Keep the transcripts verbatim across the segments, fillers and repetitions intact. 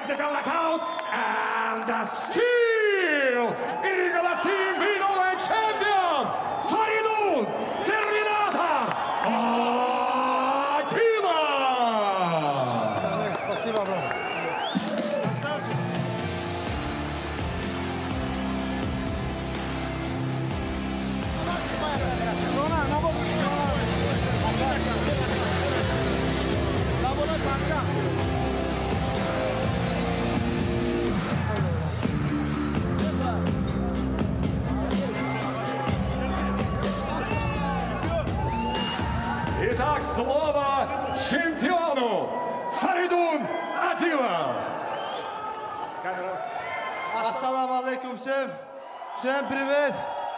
technical knockout and the still Игорь middleweight champion Faridun Terminator Atilla. Спасибо, бро. Итак, слово чемпиону Фаридун Атилла. Ассаламу алейкум всем. Всем привет.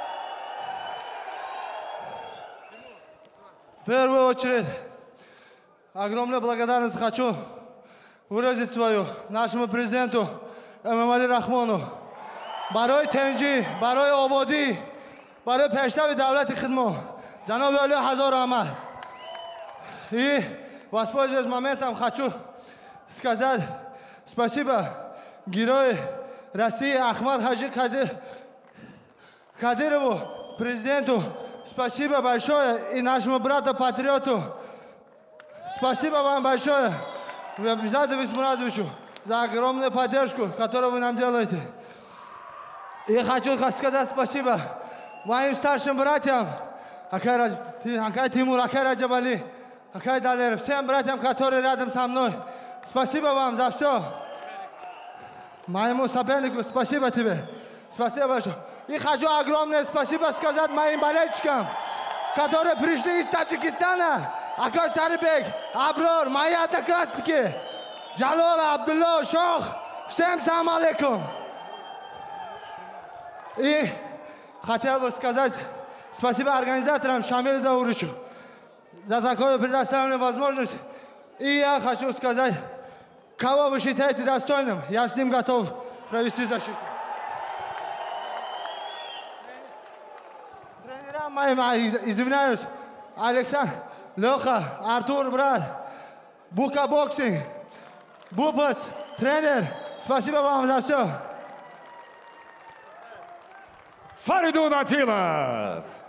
В первую очередь, огромную благодарность хочу выразить свою нашему президенту Эмомали Рахмону. Барой Тенджи, барой Ободи, барой Пештави Давлати Хидмо, Джаноб Али Хазор Ахмад. И, воспользуясь моментом, хочу сказать спасибо герою России Ахмад Хаджи Кадыр, Кадырову, президенту. Спасибо большое и нашему брату-патриоту. Спасибо вам большое, Визату Висмурадовичу, за огромную поддержку, которую вы нам делаете. И хочу сказать спасибо моим старшим братьям, Акай Тимур, Акай Раджабали, Акай Далер, всем братьям, которые рядом со мной. Спасибо вам за все. Моему сопернику спасибо тебе. Спасибо большое. И хочу огромное спасибо сказать моим болельщикам, которые пришли из Таджикистана. Акай Сарибек, Аброр, мои одноклассники, Джалол, Абдулла, Шох. Всем салам алейкум. И хотел бы сказать спасибо организаторам Шамилю Заурычу за такую предоставленную возможность. И я хочу сказать, кого вы считаете достойным, я с ним готов провести защиту. Тренерам моим, извиняюсь, Александр, Леха, Артур, брат, Бука Боксинг, Бупас, тренер, спасибо вам за все. Фаридун Атилла.